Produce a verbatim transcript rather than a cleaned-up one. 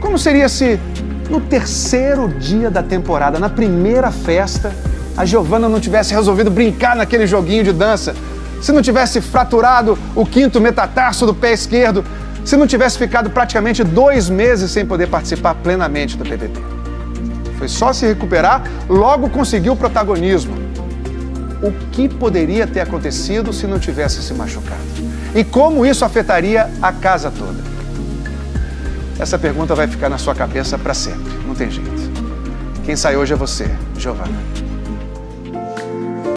Como seria se no terceiro dia da temporada, na primeira festa, a Giovanna não tivesse resolvido brincar naquele joguinho de dança? Se não tivesse fraturado o quinto metatarso do pé esquerdo? Se não tivesse ficado praticamente dois meses sem poder participar plenamente do P V P? Foi só se recuperar, logo conseguiu o protagonismo. O que poderia ter acontecido se não tivesse se machucado? E como isso afetaria a casa toda? Essa pergunta vai ficar na sua cabeça para sempre, não tem jeito. Quem sai hoje é você, Giovanna.